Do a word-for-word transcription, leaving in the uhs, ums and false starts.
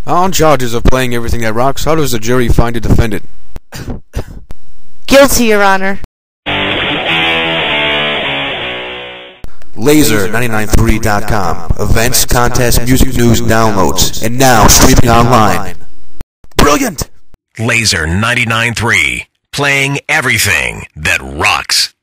On charges of playing everything that rocks, how does the jury find the defendant? Guilty, Your Honor. Lazer ninety-nine point three dot com. Events, contests, music, news, downloads. And now streaming online. Brilliant! Lazer ninety-nine point three. Playing everything that rocks.